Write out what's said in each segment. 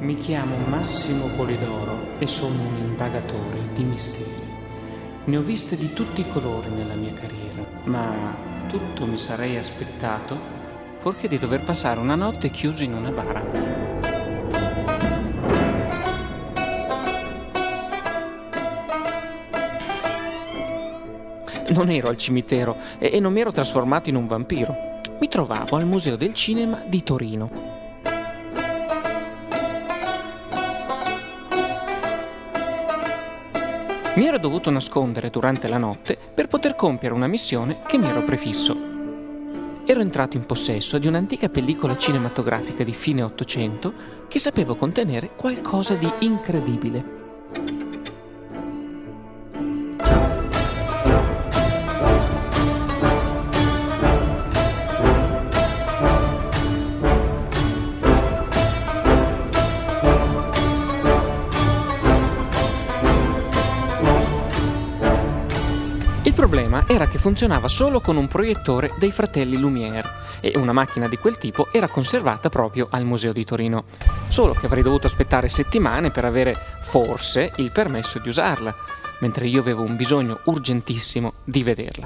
Mi chiamo Massimo Polidoro e sono un indagatore di misteri. Ne ho viste di tutti i colori nella mia carriera, ma tutto mi sarei aspettato fuorché di dover passare una notte chiuso in una bara. Non ero al cimitero e non mi ero trasformato in un vampiro. Mi trovavo al Museo del Cinema di Torino. Mi ero dovuto nascondere durante la notte per poter compiere una missione che mi ero prefisso. Ero entrato in possesso di un'antica pellicola cinematografica di fine Ottocento che sapevo contenere qualcosa di incredibile. Il problema era che funzionava solo con un proiettore dei fratelli Lumière e una macchina di quel tipo era conservata proprio al Museo di Torino. Solo che avrei dovuto aspettare settimane per avere, forse, il permesso di usarla, mentre io avevo un bisogno urgentissimo di vederla.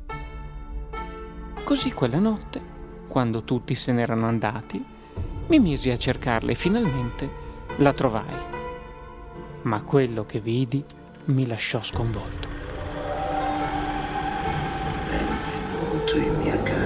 Così quella notte, quando tutti se n'erano andati, mi misi a cercarla e finalmente la trovai. Ma quello che vidi mi lasciò sconvolto. Benvenuto in mia casa.